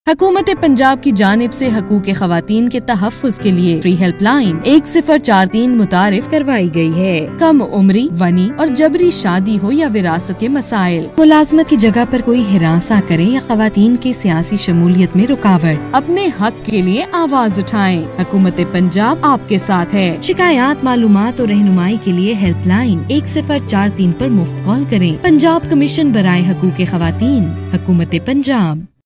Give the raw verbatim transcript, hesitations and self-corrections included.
हुकूमत पंजाब की जानिब से हकूक़ ख़वातीन के तहफ़्फ़ुज़ के लिए फ्री हेल्पलाइन एक सिफर चार तीन मुतारिफ करवाई गई है। कम उम्री, वनी और जबरी शादी हो या विरासत के मसाइल, मुलाजमत की जगह पर कोई हिरासा करे या ख़वातीन की सियासी शमूलियत में रुकावट, अपने हक के लिए आवाज उठाएं। हुकूमत पंजाब आपके साथ है। शिकायत, मालूमात और रहनुमाई के लिए हेल्पलाइन एक सिफर चार तीन पर मुफ्त कॉल करें। पंजाब कमीशन बराए हकूक़ ख़वातीन, हुकूमत पंजाब।